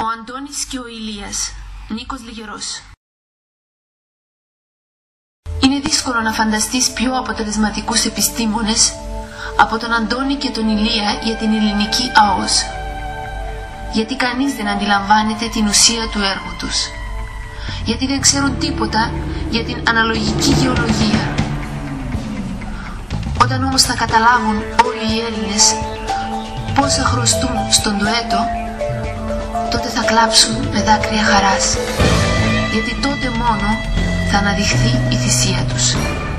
Ο Αντώνης και ο Ηλίας, Νίκος Λιγερός. Είναι δύσκολο να φανταστείς πιο αποτελεσματικούς επιστήμονες από τον Αντώνη και τον Ηλία για την ελληνική ΑΟΣ. Γιατί κανείς δεν αντιλαμβάνεται την ουσία του έργου τους. Γιατί δεν ξέρουν τίποτα για την αναλογική γεωλογία. Όταν όμως θα καταλάβουν όλοι οι Έλληνες πόσα χρωστούν στον ντουέτο, τότε θα κλάψουν με δάκρυα χαράς, γιατί τότε μόνο θα αναδειχθεί η θυσία τους.